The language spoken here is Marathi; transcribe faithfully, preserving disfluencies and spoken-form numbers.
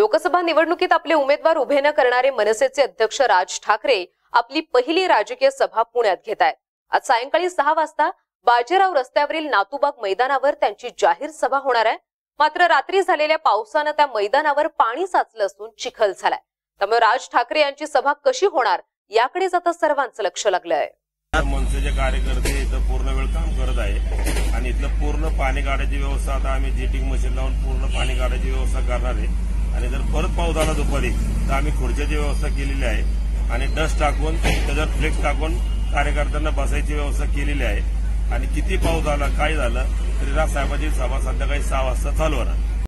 लोकसभा निवडणुकीत आपले उमेदवार उभे न करणारे मनसेचे अध्यक्ष राज ठाकरे आपली पहिली राजकीय सभा पुण्यात घेत आहेत। आज सायंकाळी सहा वाजता बाजीराव रस्त्यावरील नातूबाग मैदानावर त्यांची जाहीर सभा होणार आहे। मात्र रात्री झालेल्या पावसानं त्या मैदानावर पाणी साचलं असून चिखल झालाय। त्यामुळे राज ठाकरे यांची सभा कशी होणार याकडेच आता सर्वांचं लक्ष लागलं आहे। मनसेचे कार्यकर्ते इथं पूर्ण वेळ काम करत आहे आणि इथलं पूर्ण पाणी काढायची व्यवस्था आता आम्ही जेटिंग मशीन लावून पूर्ण पाणी काढायची व्यवस्था करणार आहे। आणि जर परत पाऊस आला दुपारी तर आम्ही खुर्च्याची व्यवस्था केलेली आहे आणि डस्ट टाकून त्याच्यावर फ्लेक्स टाकून कार्यकर्त्यांना बसायची व्यवस्था केलेली आहे। आणि किती पाऊस आला काय झालं तरी राज साहेबांची सभा संध्याकाळी सहा वाजता चालू होणार।